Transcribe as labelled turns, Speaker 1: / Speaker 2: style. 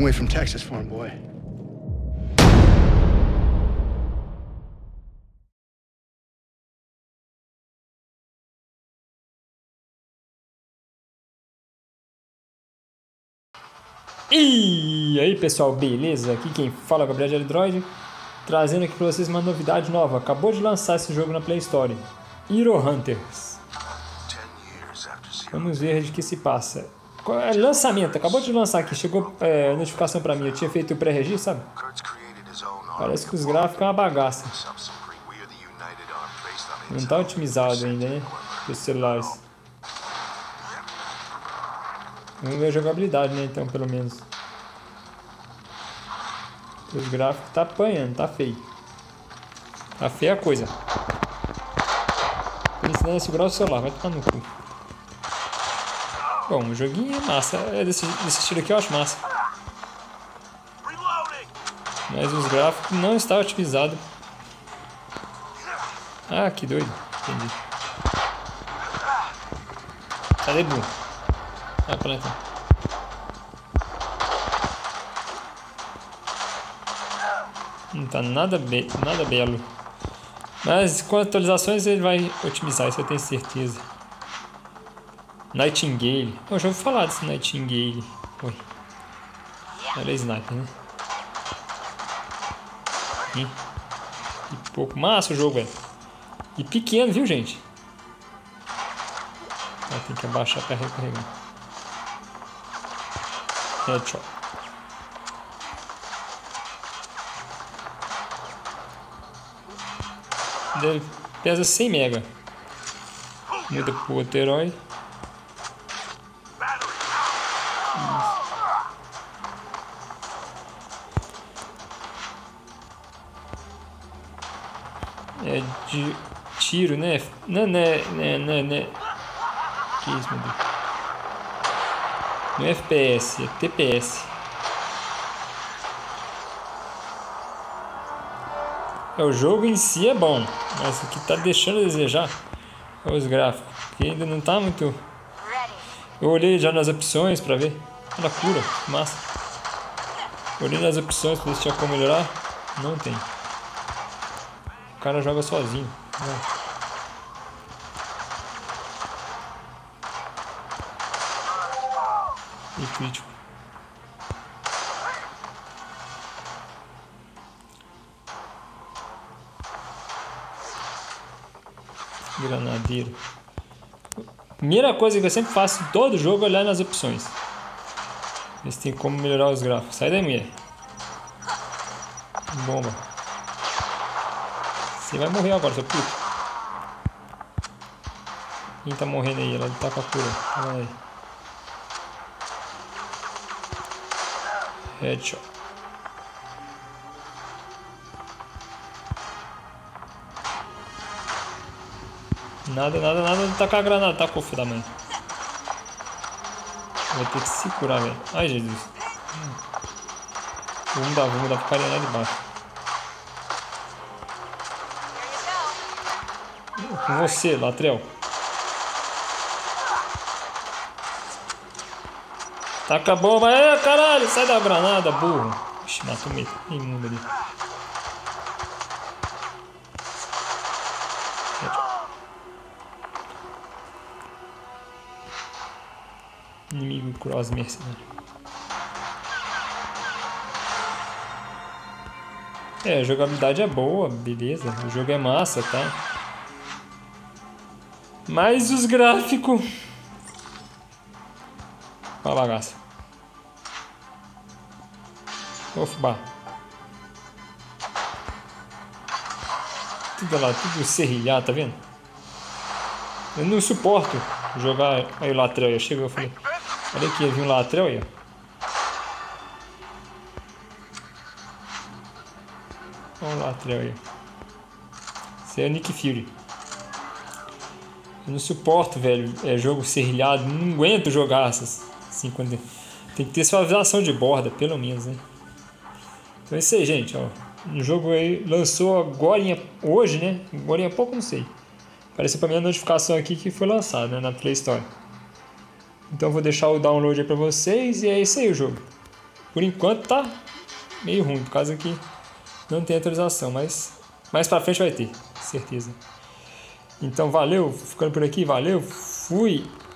Speaker 1: family from Texas, farm boy.
Speaker 2: E aí pessoal, beleza? Aqui quem fala é o Gabriel de Android, trazendo aqui pra vocês uma novidade nova. Acabou de lançar esse jogo na Play Store, Hero Hunters. Vamos ver de que se passa. Lançamento, acabou de lançar aqui, chegou notificação pra mim. Eu tinha feito o pré-registro, sabe? Parece que os gráficos é uma bagaça. Não tá otimizado ainda, né? Os celulares. Vamos ver a jogabilidade, né? Então, pelo menos. Os gráficos tá apanhando, tá feio. Tá feia a coisa. Tô ensinando a segurar o celular, vai tomar no cu. Bom, o joguinho é massa. É desse estilo aqui eu acho massa. Mas os gráficos não estão otimizados. Ah, que doido. Entendi. Cadê burro? Ah, planta. Não tá nada belo. Mas com atualizações ele vai otimizar, isso eu tenho certeza. Nightingale. Eu já ouvi falar desse Nightingale. Oi. Olha a sniper, né? E pouco. Massa o jogo, velho. E pequeno, viu, gente? Ah, tem que abaixar pra recarregar. Headshot. Ele pesa 100 mega. Muda pro outro herói. É de tiro, né? Não. Que isso, meu Deus? Não é FPS, é TPS. O jogo em si é bom, mas o que tá deixando a desejar é os gráficos, que ainda não tá muito... Eu olhei já nas opções pra ver. Olha a cura, que massa. Olhei nas opções pra ver se tinha como melhorar. Não tem. O cara joga sozinho. E crítico. Granadeiro. Primeira coisa que eu sempre faço em todo jogo é olhar nas opções. Ver se tem como melhorar os gráficos. Sai daí, mulher. Bomba. Você vai morrer agora, seu puto. Quem tá morrendo aí? Ela tá com a cura. Olha aí. Headshot. Nada de tacar a granada, tacou, filho da mãe. Vou ter que se curar, velho. Ai, Jesus. Vou mudar pro carinha lá de baixo. Com você, Latrell. Taca a bomba. É, caralho, sai da granada, burro. Ixi, matou meio imundo ali. Inimigo cross mercenário. A jogabilidade é boa, beleza. O jogo é massa, tá? Mas os gráficos... Olha a bagaça. Ô, fubá. Tudo lá, tudo serrilhado, tá vendo? Eu não suporto jogar... Aí o Latrell, eu chego e falei... Olha aqui, eu vi um Latrell aí, ó. Olha o Latrell aí. Esse é o Nick Fury. Eu não suporto, velho, jogo serrilhado. Não aguento jogar essas. Assim, quando... Tem que ter suavização de borda, pelo menos, né? Então é isso aí, gente, ó. Um jogo aí lançou agora, hoje, né? Agora há pouco, não sei. Apareceu pra mim a notificação aqui que foi lançado, né, na Play Store. Então vou deixar o download aí pra vocês e é isso aí o jogo. Por enquanto tá meio ruim, por causa que não tem atualização, mas mais pra frente vai ter, certeza. Então valeu, ficando por aqui, valeu, fui!